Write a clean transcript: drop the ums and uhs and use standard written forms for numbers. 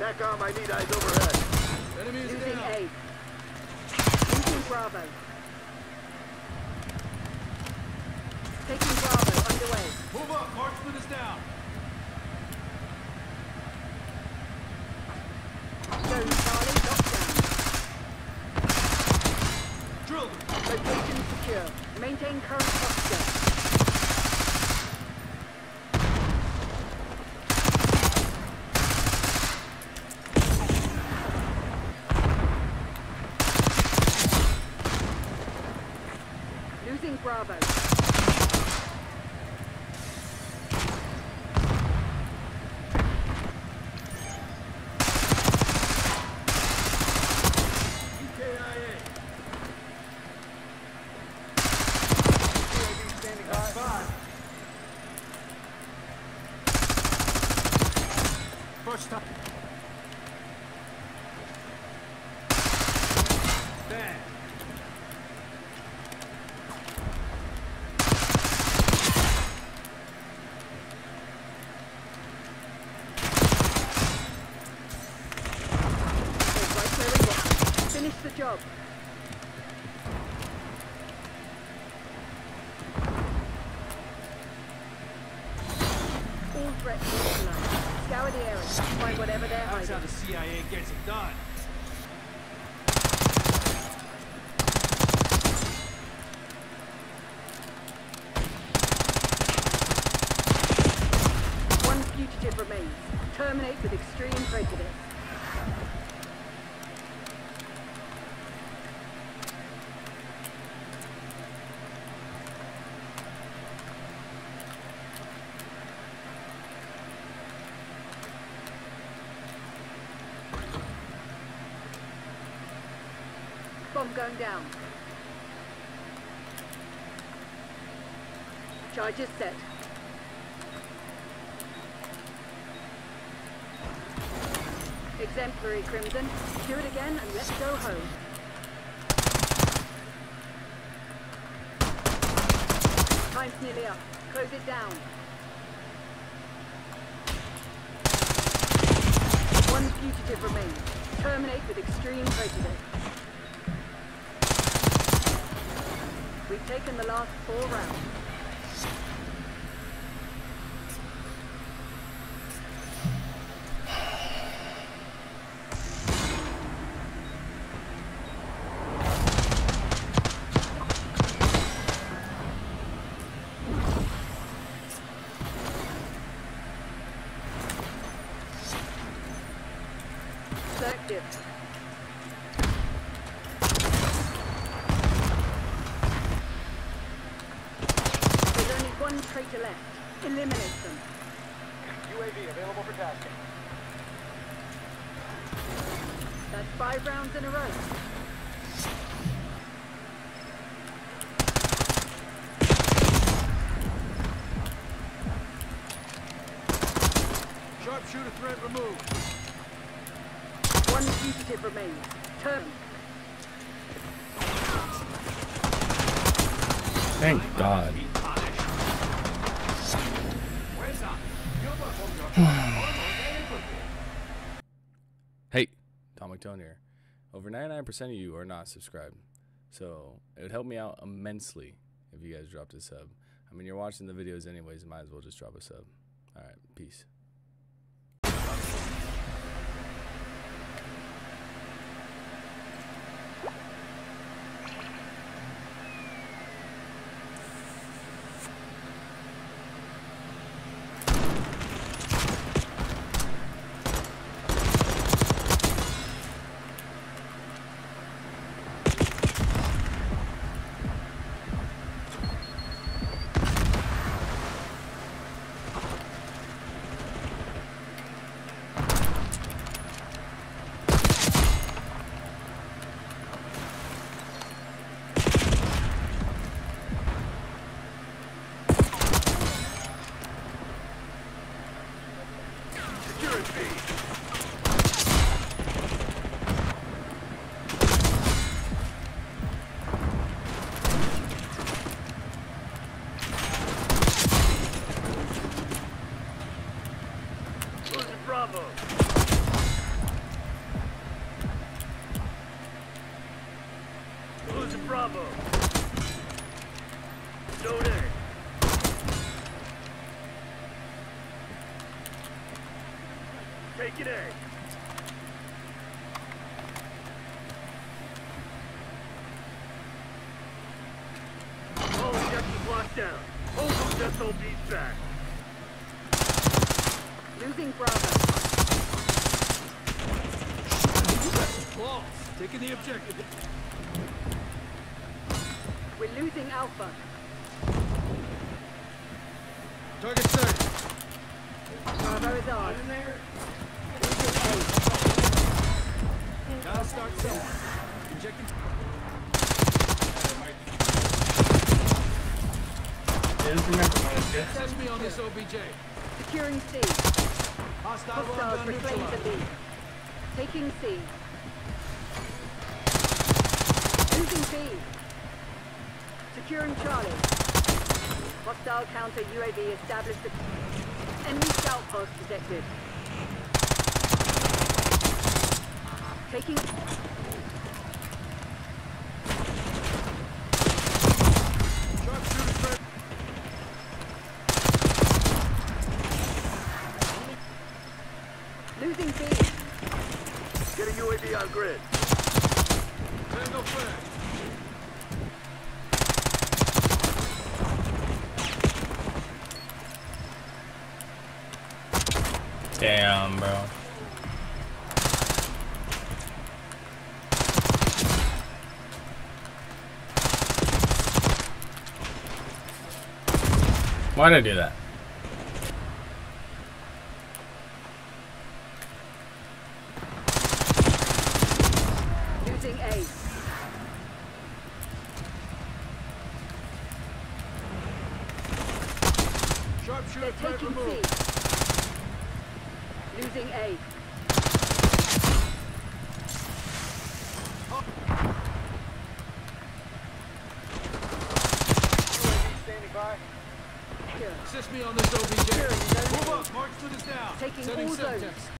TACOM, I need eyes overhead. Enemy is Losing down. A. Losing Bravo. Taking Bravo underway. Move up, marksman is down. Zone Charlie locked down. Drilled him. Location secure. Maintain current posture. Losing Bravo. EKIA. Standing That's by. 5. First time. Stand. Right where we want. Finish the job. All threats neutralized. Scour the area. Find whatever they're That's how hiding. the CIA gets it done. One fugitive remains. Terminate with extreme prejudice. Bomb going down. Charges set. Exemplary, Crimson. Do it again and let's go home. Time's nearly up. Close it down. One fugitive remains. Terminate with extreme prejudice. We've taken the last 4 rounds. Selective. There's only one traitor left. Eliminate them. UAV available for tasking. That's 5 rounds in a row. Sharpshooter threat removed. One fugitive remains. Turn. Thank God. Hey, Tom McTone here. Over 99% of you are not subscribed, so it would help me out immensely if you guys dropped a sub. I mean, you're watching the videos anyways, might as well just drop a sub. Alright, peace. Bravo. taking A. All objectives locked down. Hold those SOBs back. Losing Bravo. Balls. Taking the objective. We're losing Alpha. Target set. Bravo is ours. Losing Gotta start somewhere. Injecting. Assess me on this OBJ. A. Securing C. Hostile Hostiles rundown reclaim the neutralized. lead. Taking C. Losing B. Securing Charlie. Hostile counter UAV established. Enemy scout post detected. Taking. Sharpshooter threat. Losing B. Get a UAV on grid. Tango flag. Damn, bro. Why'd I do that? Losing A. Sharpshooter They're threat taking C. removed. Losing A. UAV standing by. Secure. Assist me on this OBJ. Securing zone Move A. up. March to this down. Taking Sending all SEPTEX. zones.